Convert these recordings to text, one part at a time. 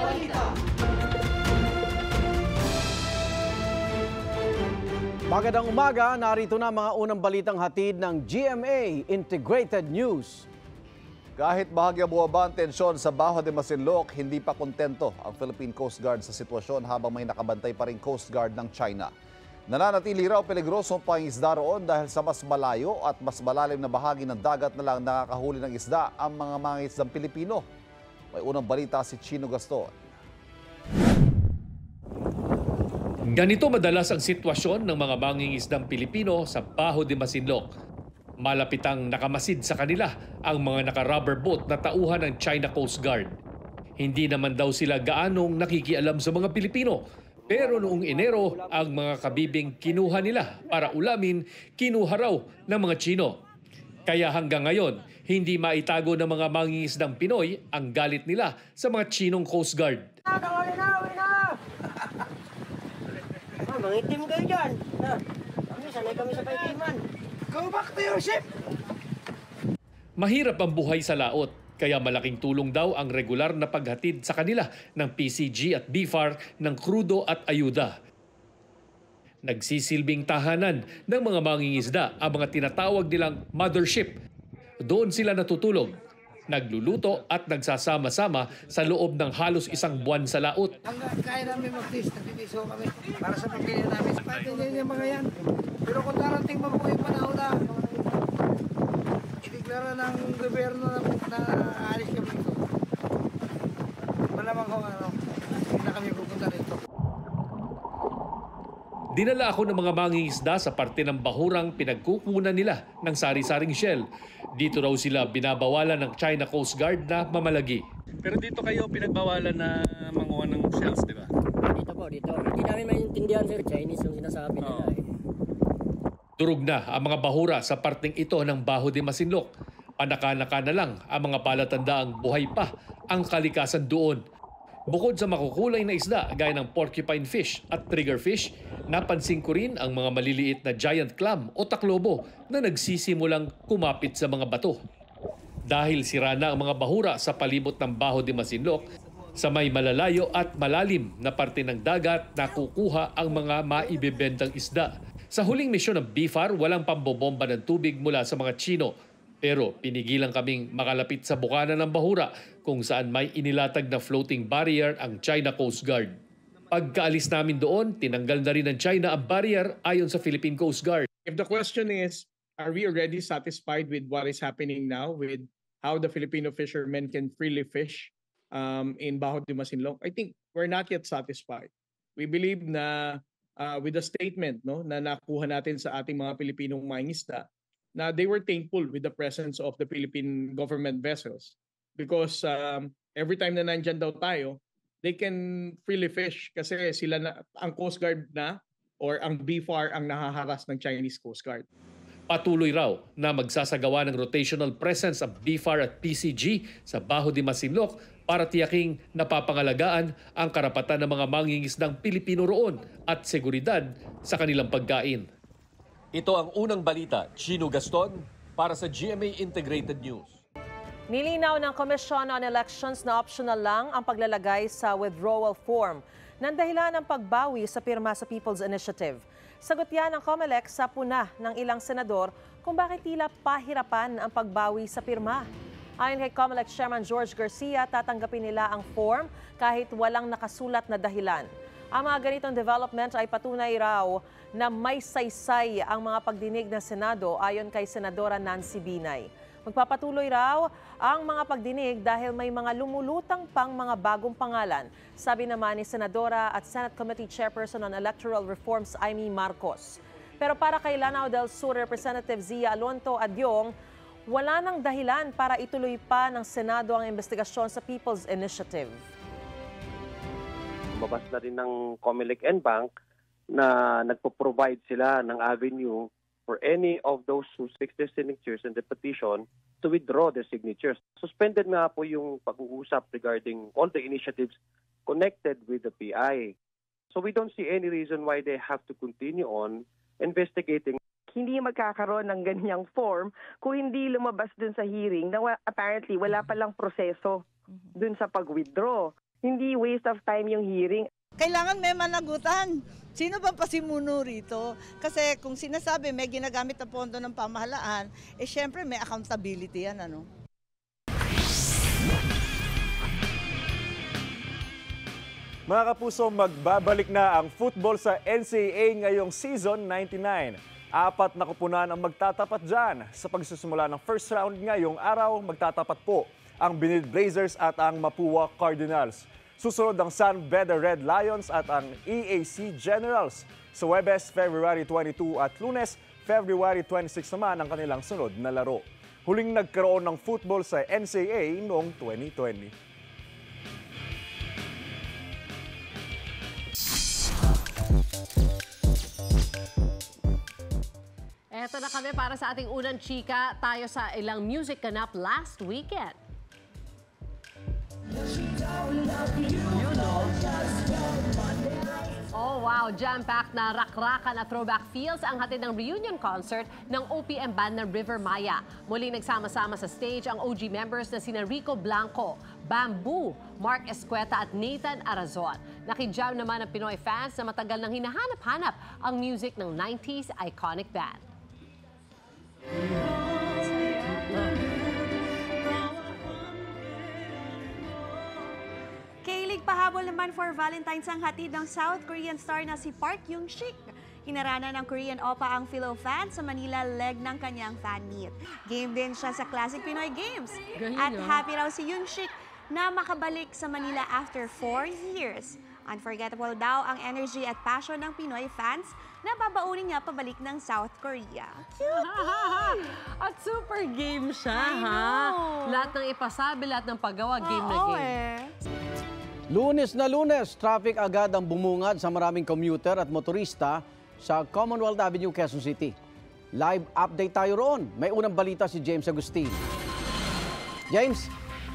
Magandang umaga, narito na mga unang balitang hatid ng GMA Integrated News. Kahit bahagya bumaba ang tensyon sa Bajo de Masinloc, hindi pa kontento ang Philippine Coast Guard sa sitwasyon habang may nakabantay pa ring Coast Guard ng China. Nananatili raw peligrosong pangisda roon dahil sa mas malayo at mas malalim na bahagi ng dagat na lang nakakahuli ng isda ang mga mangingisdang Pilipino. May unang balita si Chino Gaston. Ganito madalas ang sitwasyon ng mga mangingisdang Pilipino sa Bajo de Masinloc. Malapitang nakamasid sa kanila ang mga naka-rubber boat na tauhan ng China Coast Guard. Hindi naman daw sila gaanong nakikialam sa mga Pilipino. Pero noong Enero, ang mga kabibing kinuha nila para ulamin, kinuha raw ng mga Chino. Kaya hanggang ngayon, hindi maitago ng mga mangingisdang Pinoy ang galit nila sa mga Chinong Coast Guard. Mangitim kayo dyan. Kami, sanay kami sa paitiman. Go back to your ship! Mahirap ang buhay sa laot, kaya malaking tulong daw ang regular na paghatid sa kanila ng PCG at BFAR ng krudo at ayuda. Nagsisilbing tahanan ng mga mangingisda ang mga tinatawag nilang mothership. Doon sila natutulog, nagluluto at nagsasama-sama sa loob ng halos isang buwan sa laot. Hanggang kaya namin mag-test, nagtitiso kami para sa pagkaya namin. Pati din yung mga yan. Pero kung darating pa po yung panahon na ideklara ng gobyerno na aalis kami ito, malamang kung hindi na kami pupunta rito. Dinala ako ng mga mangingisda sa parte ng bahurang pinagkukunan nila ng sari-saring shell. Dito raw sila binabawalan ng China Coast Guard na mamalagi. Pero dito kayo pinagbawalan na manguha ng shells, di ba? Dito po, dito. Hindi namin maintindihan sir, Chinese yung sinasabi nila eh. Durog na ang mga bahura sa parteng ito ng Bajo de Masinloc. Panaka-naka na lang ang mga palatandaang buhay pa ang kalikasan doon. Bukod sa makukulay na isda gaya ng porcupine fish at triggerfish, napansin ko rin ang mga maliliit na giant clam o taklobo na nagsisimulang kumapit sa mga bato. Dahil sira na ang mga bahura sa palibot ng Bajo de Masinloc, sa may malalayo at malalim na parte ng dagat nakukuha ang mga maibebentang isda. Sa huling misyon ng BFAR, walang pambobomba ng tubig mula sa mga Chino. Pero pinigilan kaming makalapit sa bukana ng bahura kung saan may inilatag na floating barrier ang China Coast Guard. Pagkaalis namin doon, tinanggal na rin ng China ang barrier ayon sa Philippine Coast Guard. If the question is, are we already satisfied with what is happening now, with how the Filipino fishermen can freely fish in Bajo de Masinloc? I think we're not yet satisfied. We believe na with the statement na nakuha natin sa ating mga Pilipinong mangingisda, na they were thankful with the presence of the Philippine government vessels because every time na nandyan daw tayo, they can freely fish kasi sila na, ang Coast Guard na or ang BFAR ang nahaharas ng Chinese Coast Guard. Patuloy raw na magsasagawa ng rotational presence ang BFAR at PCG sa Bajo de Masinloc para tiyaking napapangalagaan ang karapatan ng mga mangingisdang Pilipino roon at seguridad sa kanilang pagkain. Ito ang unang balita, Chino Gaston, para sa GMA Integrated News. Nilinaw ng Commission on Elections na optional lang ang paglalagay sa withdrawal form ng dahilan ng pagbawi sa pirma sa People's Initiative. Sagot yan ng COMELEC sa puna ng ilang senador kung bakit tila pahirapan ang pagbawi sa pirma. Ayon kay COMELEC Chairman George Garcia, tatanggapin nila ang form kahit walang nakasulat na dahilan. Ang mga ganitong development ay patunay raw na may saysay ang mga pagdinig ng Senado ayon kay Senadora Nancy Binay. Magpapatuloy raw ang mga pagdinig dahil may mga lumulutang pang mga bagong pangalan, sabi naman ni Senadora at Senate Committee Chairperson on Electoral Reforms Amy Marcos. Pero para kay Lanao del Sur Representative Zia Alonto Adyong, wala nang dahilan para ituloy pa ng Senado ang investigasyon sa People's Initiative. Lumabas na rin ng COMELEC and Bank na nagpo-provide sila ng avenue for any of those who stick their signatures in the petition to withdraw their signatures. Suspended nga po yung pag-uusap regarding all the initiatives connected with the PI. So we don't see any reason why they have to continue on investigating. Hindi magkakaroon ng ganyang form kung hindi lumabas dun sa hearing na apparently wala palang proseso dun sa pag-withdraw. hindi waste of time yung hearing. Kailangan may managutan. Sino ba pasimuno rito? Kasi kung sinasabi may ginagamit na pondo ng pamahalaan, syempre may accountability yan, ano? Mga kapuso, magbabalik na ang football sa NCAA ngayong season 99. 4 na kupunan ang magtatapat dyan. Sa pagsusimula ng first round ngayong araw, magtatapat po ang Binid Blazers at ang Mapua Cardinals. Susunod ang San Beda Red Lions at ang EAC Generals. Sa Huwebes, February 22 at Lunes, February 26 naman ang kanilang sunod na laro. Huling nagkaroon ng football sa NCAA noong 2020. Eto na kami para sa ating unang chika. Tayo sa ilang music ganap last weekend. Oh wow, jam-packed na rakrakan at throwback feels ang hatid ng reunion concert ng OPM band ng River Maya. Muling nagsama-sama sa stage ang OG members na sina Rico Blanco, Bamboo, Mark Escueta at Nathan Arazon. Nakijam naman ang Pinoy fans na matagal nang hinahanap-hanap ang music ng 90s iconic band. Kailig pahabol naman for Valentine's ang hatid ng South Korean star na si Park Young-sik. Hinaranan ng Korean Oppa ang Philo fans sa Manila leg ng kanyang fan meet. Game din siya sa Classic Pinoy Games. At happy raw si Young-sik na makabalik sa Manila after 4 years. Unforgettable daw ang energy at passion ng Pinoy fans na babaunin niya pabalik ng South Korea. At super game siya, ha? Lahat ng ipasabi, lahat ng paggawa, game na game. Lunes na Lunes, traffic agad ang bumungad sa maraming commuter at motorista sa Commonwealth Avenue, Quezon City. Live update tayo roon. May unang balita si James Agustin. James?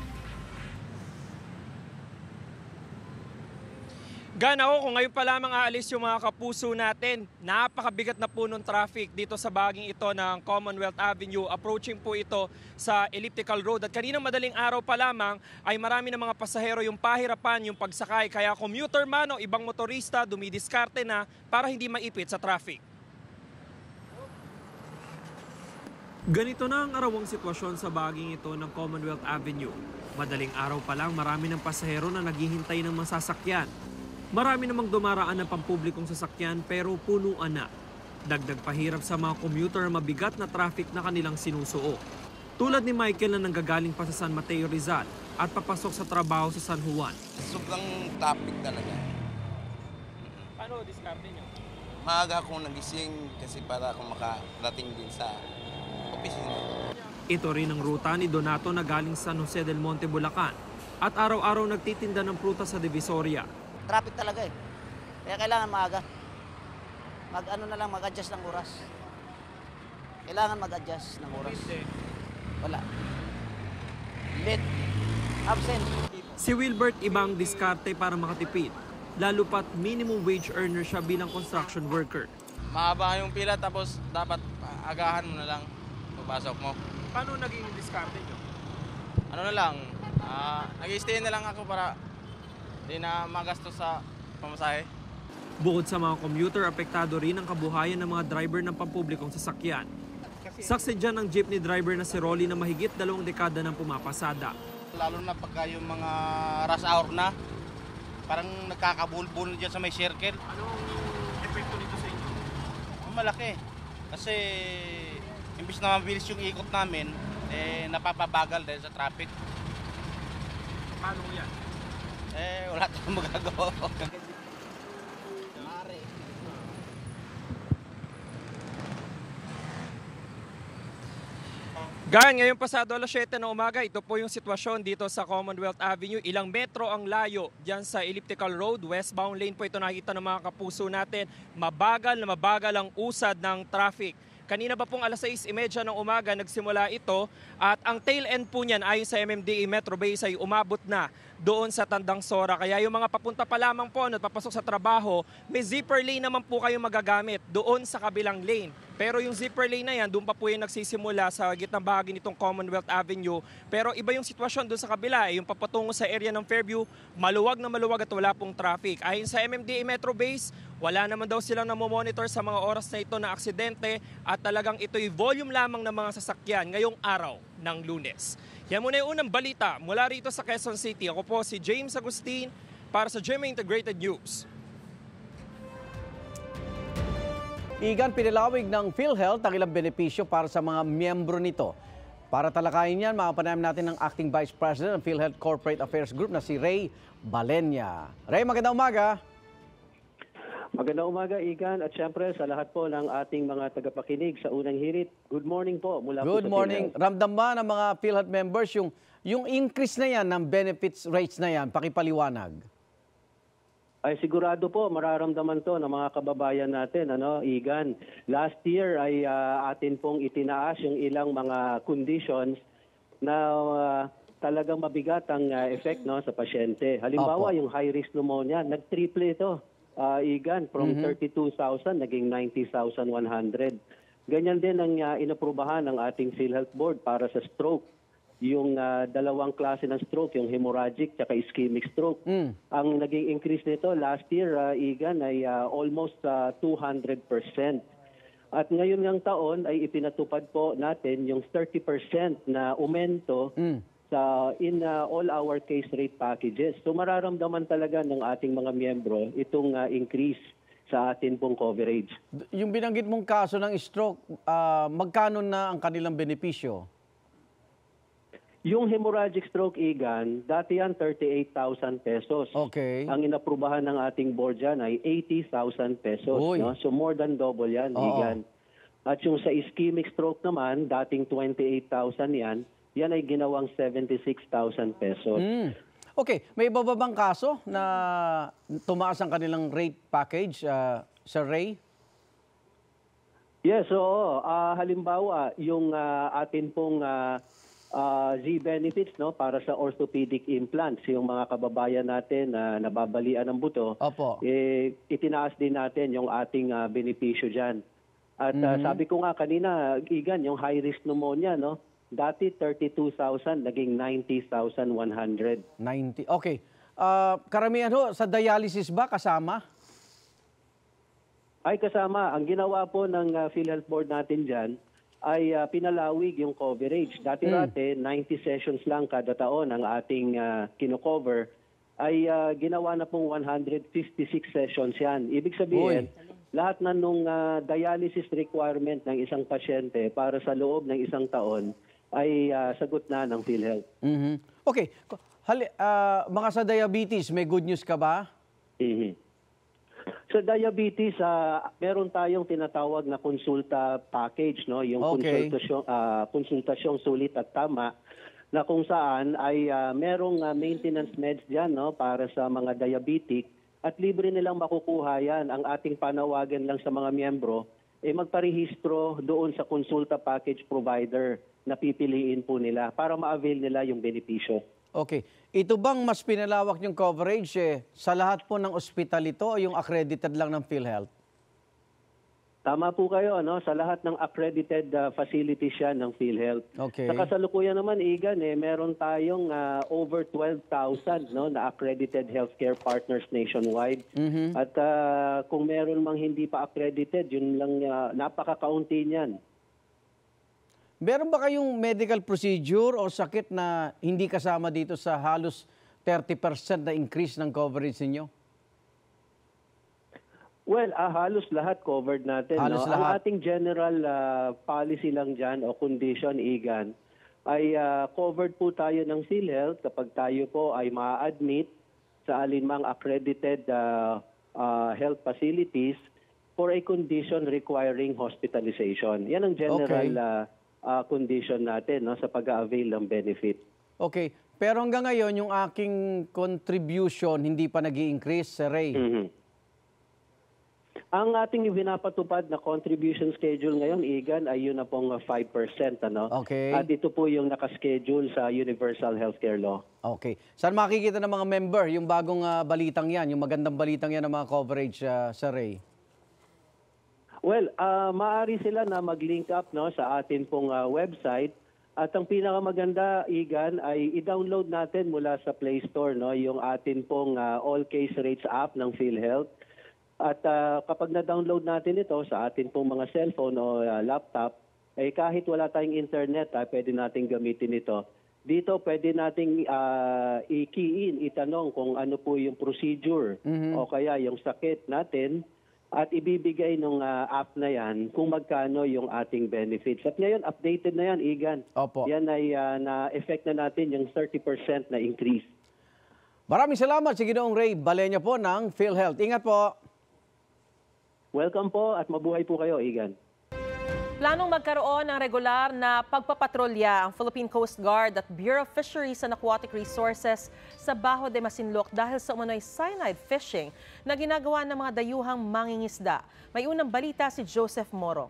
Gana kung ngayon pa lamang aalis yung mga kapuso natin, napakabigat na po ng traffic dito sa bahaging ito ng Commonwealth Avenue. Approaching po ito sa Elliptical Road. At kaninang madaling araw pa lamang ay marami ng mga pasahero yung pahirapan yung pagsakay. Kaya commuter man o ibang motorista dumidiskarte na para hindi maipit sa traffic. Ganito na ang arawang sitwasyon sa bahaging ito ng Commonwealth Avenue. Madaling araw pa lang marami ng pasahero na naghihintay ng masasakyan. Marami namang dumaraan ng pampublikong sasakyan pero punuan na. Dagdag pahirap sa mga commuter ang mabigat na traffic na kanilang sinusuo. Tulad ni Michael na nanggagaling pa sa San Mateo Rizal at papasok sa trabaho sa San Juan. Sobrang traffic talaga. Paano diskarte nyo? Maaga akong nagising kasi para akong makarating din sa opisina. Ito rin ang ruta ni Donato na galing San Jose del Monte, Bulacan at araw-araw nagtitinda ng prutas sa Divisoria. Traffic talaga eh. Kaya kailangan maaga. Mag-adjust ng oras. Kailangan mag-adjust ng oras. Wala. Late. Absent. Si Wilbert ibang diskarte para makatipid. Lalo pat minimum wage earner siya bilang construction worker. Mahaba yung pila tapos dapat agahan mo na lang. Pagpasok mo. Paano naging diskarte nyo? Ano na lang. Nag-stay na lang ako para di na magastos sa pamasahe. Bukod sa mga commuter, apektado rin ang kabuhayan ng mga driver ng pampublikong sasakyan. Saksi dyan ang jeepney driver na si Rolly na mahigit 2 dekada nang pumapasada. Lalo na pagka yung mga rush hour na, parang nagkakabulbul dyan sa may circle. Anong epekto nito sa inyo? Malaki. Kasi imbis na mabilis yung ikot namin, napapabagal dahil sa traffic. Paano yan? Wala tayong magagawa. Gan, ngayong pasado alas 7 ng umaga, ito po yung sitwasyon dito sa Commonwealth Avenue. Ilang metro ang layo dyan sa Elliptical Road. Westbound lane po ito nakikita ng mga kapuso natin. Mabagal na mabagal ang usad ng traffic. Kanina ba pong alas 6:30 ng umaga nagsimula ito at ang tail end po niyan ayon sa MMDA Metro Base ay umabot na doon sa Tandang Sora. Kaya yung mga papunta pa lamang po at papasok sa trabaho, may zipper lane naman po kayo magagamit doon sa kabilang lane. Pero yung zipper lane na yan, doon pa po yung nagsisimula sa gitnang bahagi nitong Commonwealth Avenue. Pero iba yung sitwasyon doon sa kabila. Yung papatungo sa area ng Fairview, maluwag na maluwag at wala pong traffic. Ayon sa MMDA Metro Base, wala naman daw silang namomonitor sa mga oras na ito na aksidente at talagang ito'y volume lamang ng mga sasakyan ngayong araw ng Lunes. Yan muna yung unang balita mula rito sa Quezon City. Ako po si James Agustin para sa GMA Integrated News. Igan, pinalawig ng PhilHealth ang ilang benepisyo para sa mga miyembro nito. Para talakayin yan, makapanayam natin ng Acting Vice President ng PhilHealth Corporate Affairs Group na si Ray Balenya. Ray, magandang umaga. Magandang umaga, Igan, at syempre sa lahat po ng ating mga tagapakinig sa unang hirit. Good morning po mula po sa Good morning. PhilHealth. Ramdam ba ng mga PhilHealth members yung increase na yan ng benefits rates na yan? Pakipaliwanag. Ay sigurado po mararamdaman to ng mga kababayan natin, Igan. Last year ay atin pong itinaas yung ilang mga conditions na talagang mabigat ang effect sa pasyente. Halimbawa, yung high risk pneumonia, nag-triple ito, Igan, from 32,000 naging 90,100. Ganyan din ang inaprubahan ng ating PhilHealth Board para sa stroke. Yung dalawang klase ng stroke, yung hemorrhagic at ischemic stroke. Ang naging increase nito last year, Igan, ay almost 200%. At ngayon ng taon ay ipinatupad po natin yung 30% na aumento in all our case rate packages. So mararamdaman talaga ng ating mga miyembro itong increase sa atin pong coverage. Yung binanggit mong kaso ng stroke, magkano na ang kanilang benepisyo? Yung hemorrhagic stroke, Igan, dati yan 38,000 pesos. Okay. Ang inaprubahan ng ating board dyan ay 80,000 pesos. No? So more than double yan, Igan. At yung sa ischemic stroke naman, dating 28,000 yan ay ginawang 76,000 pesos. Okay, may iba ba bang kaso na tumaas ang kanilang rate package, Sir Ray? Yes, so halimbawa, yung atin pong Z-benefits para sa orthopedic implants, yung mga kababayan natin na nababalian ng buto, itinaas din natin yung ating benepisyo dyan. At sabi ko nga kanina, Igan, yung high-risk pneumonia, dati 32,000, naging 90,100. 90, okay. Karamihan sa dialysis ba kasama? Ay kasama. Ang ginawa po ng PhilHealth Board natin dyan, ay pinalawig yung coverage. Dati-dati, 90 sessions lang kada taon ang ating kino-cover, ay ginawa na pong 156 sessions yan. Ibig sabihin, lahat na nung dialysis requirement ng isang pasyente para sa loob ng isang taon ay sagot na ng PhilHealth. Okay. Mga sa diabetes, may good news ka ba? Sa diabetes, meron tayong tinatawag na konsulta package, yung konsultasyong sulit at tama, na kung saan ay merong maintenance meds dyan para sa mga diabetic at libre nilang makukuha yan. Ang ating panawagan lang sa mga miyembro magparehistro doon sa konsulta package provider na pipiliin po nila para ma-avail nila yung benepisyo. Okay. Ito bang mas pinalawak yung coverage sa lahat po ng ospital ito o yung accredited lang ng PhilHealth? Tama po kayo, sa lahat ng accredited facilities yan ng PhilHealth. Okay. Sa kasalukuyan naman, Igan, meron tayong over 12,000 na accredited healthcare partners nationwide. At kung meron mang hindi pa accredited, yun lang napaka-kaunti niyan. Meron ba kayong medical procedure o sakit na hindi kasama dito sa halos 30% na increase ng coverage ninyo? Well, halos lahat covered natin. Halos lahat. Ang ating general policy lang dyan o condition, Igan, ay covered po tayo ng PhilHealth kapag tayo po ay ma-admit sa alinmang accredited health facilities for a condition requiring hospitalization. Yan ang general condition natin sa pag-avail ng benefit. Okay. Pero hanggang ngayon, yung aking contribution hindi pa nag-i-increase, Sir Ray. Ang ating pinapatupad na contribution schedule ngayon, Igan, ay yun na pong 5%. Ano? Okay. At ito po yung nakaschedule sa Universal Healthcare Law. Okay. Saan makikita ng mga member yung bagong balitang yan, yung magandang balitang yan ng mga coverage, Sir Ray? Well, maaari sila na mag-link up sa atin pong website. At ang pinakamaganda, Igan, ay i-download natin mula sa Play Store yung atin pong All Case Rates app ng PhilHealth. At kapag na-download natin ito sa atin pong mga cellphone o laptop, kahit wala tayong internet, pwede nating gamitin ito. Dito pwede nating i-key in, itanong kung ano po yung procedure o kaya yung sakit natin at ibibigay ng app na yan kung magkano yung ating benefits. At ngayon, updated na yan, Igan. Opo. Yan ay na-effect na natin yung 30% na increase. Maraming salamat si Ginoong Ray Balenya po ng PhilHealth. Ingat po. Welcome po at mabuhay po kayo, Igan. Planong magkaroon ng regular na pagpapatrolya ang Philippine Coast Guard at Bureau of Fisheries and Aquatic Resources sa Baho de Masinloc dahil sa umano'y cyanide fishing na ginagawa ng mga dayuhang mangingisda. May unang balita si Joseph Morong.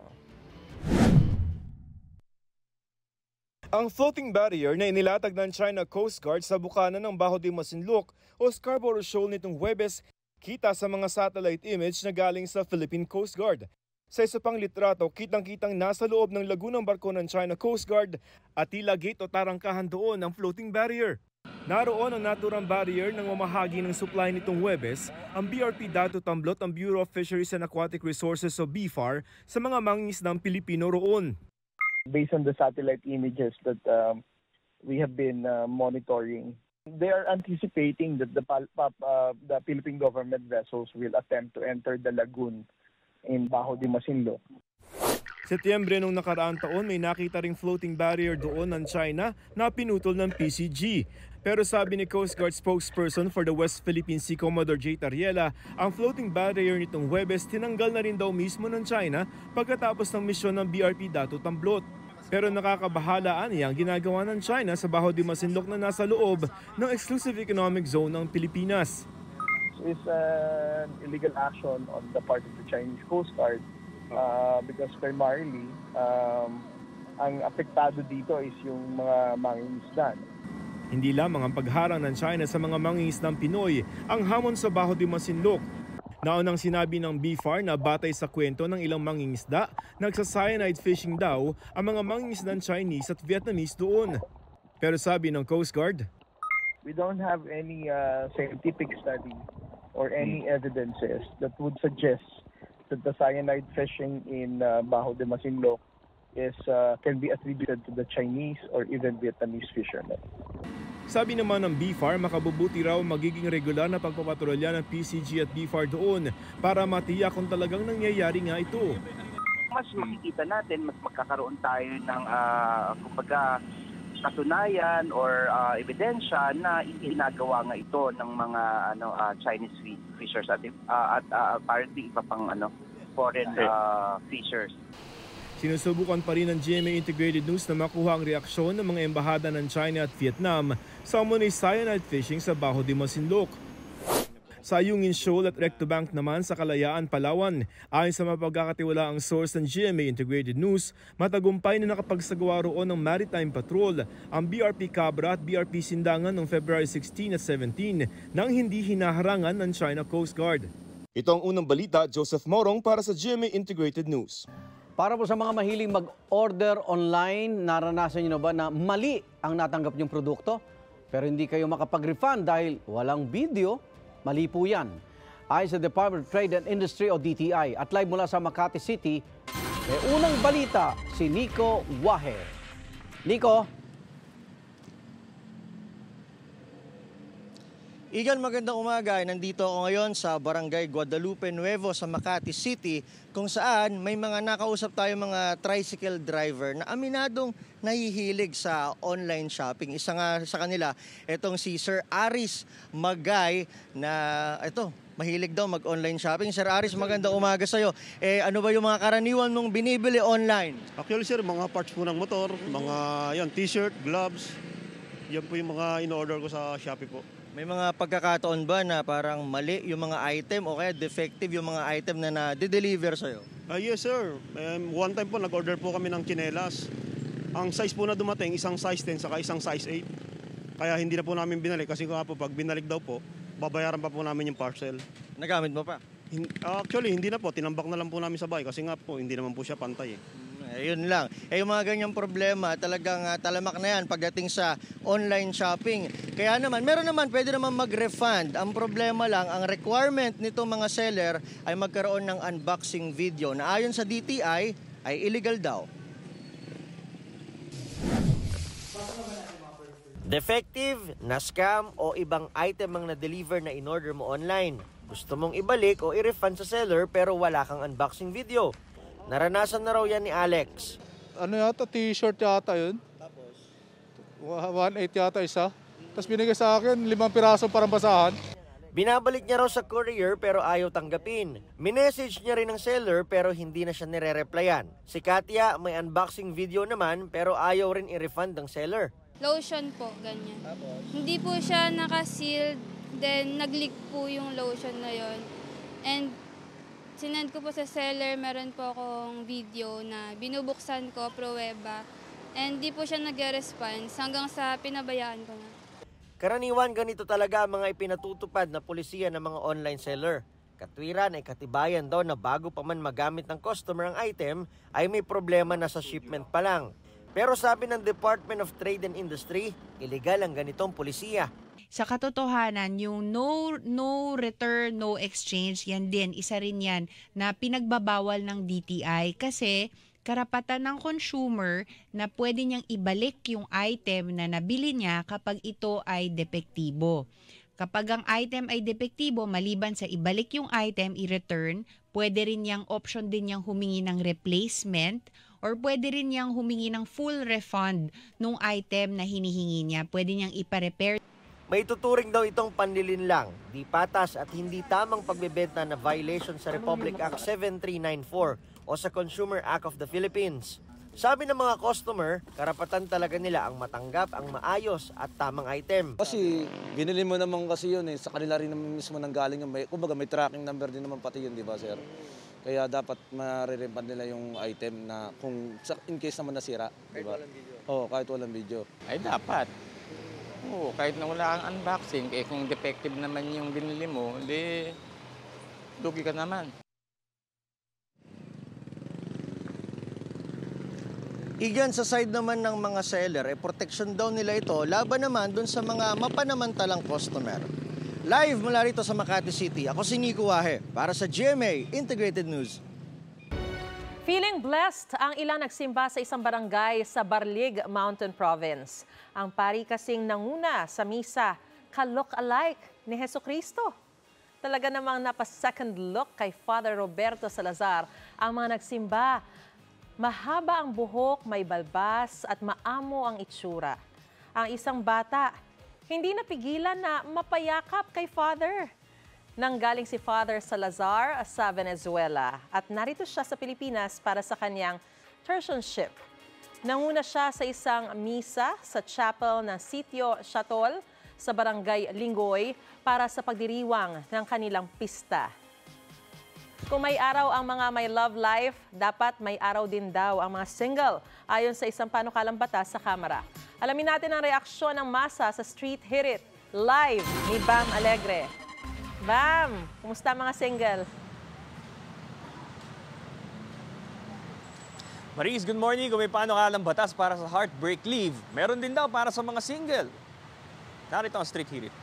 Ang floating barrier na inilatag ng China Coast Guard sa bukana ng Baho de Masinloc o Scarborough Shoal nitong Huwebes kita sa mga satellite image na galing sa Philippine Coast Guard. Sa isa pang litrato, kitang-kitang nasa loob ng lagunang barko ng China Coast Guard at tila gate o tarangkahan doon ang floating barrier. Naroon ang naturang barrier ng mamahagi ng supply nitong Huwebes, ang BRP Dato Tamblot ang Bureau of Fisheries and Aquatic Resources o BFAR sa mga mangingisdang Pilipino roon. Based on the satellite images that we have been monitoring, they are anticipating that the Philippine government vessels will attempt to enter the lagoon in Baho de Masinloc. Setyembre nung nakaraang taon may nakita ring floating barrier doon ng China na pinutol ng PCG. Pero sabi ni Coast Guard spokesperson for the West Philippine Sea Commodore J. Tariela, ang floating barrier nitong Huwebes tinanggal na rin daw mismo ng China pagkatapos ng misyon ng BRP Dato Tamblot. Pero nakakabahalaan niya ang ginagawa ng China sa Baho de Masinloc na nasa loob ng Exclusive Economic Zone ng Pilipinas. It's an illegal action on the part of the Chinese Coast Guard because primarily ang apektado dito is yung mga mangingisda. Hindi lamang ang pagharang ng China sa mga mangingisdang Pinoy ang hamon sa Baho de Masinloc. Naunang sinabi ng BFAR na batay sa kwento ng ilang mangingisda, nagsa-cyanide fishing daw ang mga mangingisdang Chinese at Vietnamese doon. Pero sabi ng Coast Guard, we don't have any scientific study or any evidences that would suggest that the cyanide fishing in Baho de Masinloc can be attributed to the Chinese or even Vietnamese fishermen. Sabi naman ng BFAR, makabubuti raw magiging regular na pagpapatrolya ng PCG at BFAR doon para matiyak kung talagang nangyayari nga ito. Mas makikita natin, mas magkakaroon tayo ng kumbaga katunayan or ebidensya na ginagawa nga ito ng mga Chinese fishers at apparently iba pang foreign fishers. Sinusubukan pa rin ng GMA Integrated News na makuha ang reaksyon ng mga embahada ng China at Vietnam sa umano'y cyanide fishing sa Baho de Masinloc. Sa Ayungin Shoal at Rectobank naman sa Kalayaan, Palawan, ayon sa mapagkakatiwalaang source ng GMA Integrated News, matagumpay na nakapagsagawa roon ng maritime patrol ang BRP Cabra at BRP Sindangan noong February 16 at 17 nang hindi hinaharangan ng China Coast Guard. Ito ang unang balita, Joseph Morong para sa GMA Integrated News. Para po sa mga mahiling mag-order online, naranasan niyo na ba na mali ang natanggap niyong produkto? Pero hindi kayo makapag-refund dahil walang video? Mali po yan. Ayon sa Department of Trade and Industry o DTI at live mula sa Makati City, may unang balita si Nico Wahe. Nico? Igan, magandang umaga. Nandito ako ngayon sa Barangay Guadalupe Nuevo sa Makati City kung saan may mga nakausap tayo mga tricycle driver na aminadong nahihilig sa online shopping. Isa nga sa kanila, itong si Sir Aris Magay na mahilig daw mag-online shopping. Sir Aris, magandang umaga sa'yo. Ano ba yung mga karaniwan mong binibili online? Actually sir, mga parts po ng motor, mga t-shirt, gloves. Yan po yung mga in-order ko sa Shopee po. May mga pagkakataon ba na parang mali yung mga item o kaya defective yung mga item na na-deliver sa'yo? Yes sir, one time po nag-order po kami ng tsinelas. Ang size po na dumating, isang size 10 saka isang size 8. Kaya hindi na po namin binalik kasi nga po pag binalik daw po, babayaran pa po namin yung parcel. Nagamit mo pa? Actually, hindi na po. Tinambak na lang po namin sa bahay kasi nga po, hindi naman po siya pantay. Ayun lang. Yung mga ganyang problema, talagang talamak na yan pagdating sa online shopping. Kaya naman, pwede naman mag-refund. Ang problema lang, ang requirement nito mga seller ay magkaroon ng unboxing video na ayon sa DTI ay illegal daw. Defective, na-scam o ibang item ang na-deliver na in-order mo online. Gusto mong ibalik o i-refund sa seller pero wala kang unboxing video. Naranasan na raw yan ni Alex. Ano yata, t-shirt yata yun. Tapos? 1.8 yata isa. Tapos binigay sa akin 5 piraso parang basahan. Binabalik niya raw sa courier pero ayaw tanggapin. Minessage niya rin ng seller pero hindi na siya nire-replyan. Si Katia may unboxing video naman pero ayaw rin i-refund ng seller. Lotion po, ganyan. Tapos? Hindi po siya naka-sealed, then nag-leak po yung lotion na yon. And sinend ko po sa seller, meron po akong video na binubuksan ko, pruweba. And di po siya nag-response hanggang sa pinabayaan ko na. Karaniwan ganito talaga ang mga ipinatutupad na pulisiya ng mga online seller. Katwiran ay katibayan daw na bago pa man magamit ng customer ang item, ay may problema na sa shipment pa lang. Pero sabi ng Department of Trade and Industry, illegal ang ganitong pulisiya. Sa katotohanan, yung no return, no exchange, yan din, isa rin yan na pinagbabawal ng DTI kasi karapatan ng consumer na pwede niyang ibalik yung item na nabili niya kapag ito ay depektibo. Kapag ang item ay depektibo, maliban sa ibalik yung item, i-return, pwede rin niyang option din niyang humingi ng replacement or pwede rin niyang humingi ng full refund nung item na hinihingi niya. Pwede niyang ipa-repair. May tuturing daw itong panlilinlang, di patas at hindi tamang pagbebenta na violation sa Republic Act 7394 o sa Consumer Act of the Philippines. Sabi ng mga customer, karapatan talaga nila ang matanggap ang maayos at tamang item. Kasi binili mo naman kasi yun sa kanila rin naman mismo nanggaling yung kumbaga may tracking number din naman pati yun, di ba sir? Kaya dapat marerempan nila yung item na kung in case naman nasira, di ba? Oo, kahit walang video. Ay dapat. Oo, kahit na wala kang unboxing, kung defective naman yung binili mo, hindi lugi ka naman. Igan sa side naman ng mga seller, protection daw nila ito laban naman dun sa mga mapanamantalang customer. Live mula rito sa Makati City, ako si Nico Wahe para sa GMA Integrated News. Feeling blessed ang ilang nagsimba sa isang barangay sa Barlig Mountain Province. Ang pari kasing nanguna sa misa, ka-look-alike ni Jesucristo. Talaga namang napa-second look kay Father Roberto Salazar ang mga nagsimba. Mahaba ang buhok, may balbas at maamo ang itsura. Ang isang bata, hindi napigilan na mapayakap kay Father. Nanggaling si Father Salazar sa Venezuela at narito siya sa Pilipinas para sa kanyang tertianship. Nanguna siya sa isang misa sa chapel ng Sitio Shatol sa Barangay Lingoy para sa pagdiriwang ng kanilang pista. Kung may araw ang mga may love life, dapat may araw din daw ang mga single, ayon sa isang panukalang batas sa Kamara. Alamin natin ang reaksyon ng masa sa Street Hirit, live ni Bam Alegre. Bam, kumusta mga single? Maris, good morning. Kung may panukalang batas para sa heartbreak leave, meron din daw para sa mga single. Narito ang Street Hirit.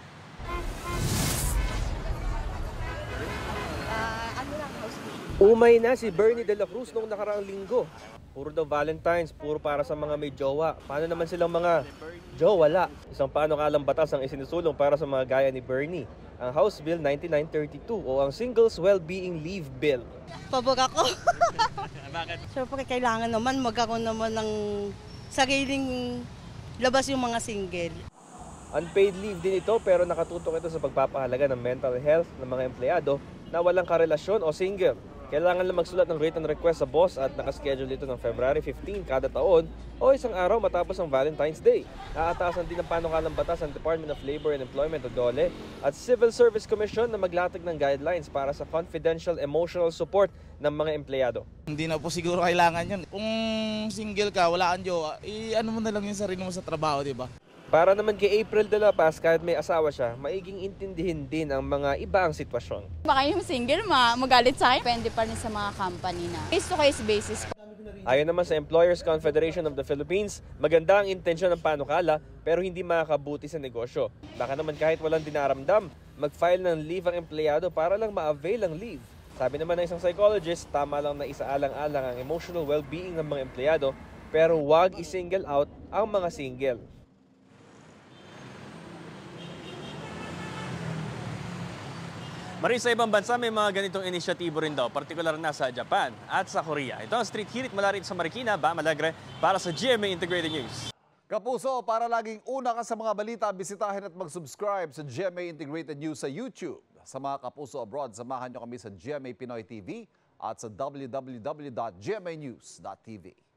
Umay na si Bernie de la Cruz noong nakaraang linggo. Puro daw Valentines, puro para sa mga may jowa. Paano naman silang mga jowa? Wala. Isang panukalang batas ang isinusulong para sa mga gaya ni Bernie. Ang House Bill 9932 o ang Singles Well-Being Leave Bill. Pabog ako. Bakit? Siyempre kailangan naman magkaroon naman ng sariling labas yung mga single. Unpaid leave din ito pero nakatutok ito sa pagpapahalaga ng mental health ng mga empleyado na walang karelasyon o single. Kailangan lang magsulat ng written request sa boss at nakaschedule ito ng February 15 kada taon o isang araw matapos ang Valentine's Day. Aatasan din ng panukalang batas ang Department of Labor and Employment o DOLE at Civil Service Commission na maglatag ng guidelines para sa confidential emotional support ng mga empleyado. Hindi na po siguro kailangan yun. Kung single ka, wala kang jowa, ano mo na lang yung sarili mo sa trabaho, di ba? Para naman kay April de la Paz, kahit may asawa siya, maiging intindihin din ang mga iba ang sitwasyon. Baka yung single, magalit sa akin. Depende pa rin sa mga company na. Case-to-case basis. Ayon naman sa Employers Confederation of the Philippines, maganda ang intensyon ng panukala pero hindi makakabuti sa negosyo. Baka naman kahit walang dinaramdam, mag-file ng leave ang empleyado para lang ma-avail ang leave. Sabi naman ng isang psychologist, tama lang na isaalang-alang ang emotional well-being ng mga empleyado pero huwag i-single out ang mga single. Maris, sa ibang bansa may mga ganitong inisyatibo rin daw, partikular na sa Japan at sa Korea. Ito ang Street Hirit mula rito sa Marikina, Bam Alegre, para sa GMA Integrated News. Kapuso, para laging una ka sa mga balita, bisitahin at mag-subscribe sa GMA Integrated News sa YouTube. Sa mga kapuso abroad, samahan nyo kami sa GMA Pinoy TV at sa www.gmanews.tv.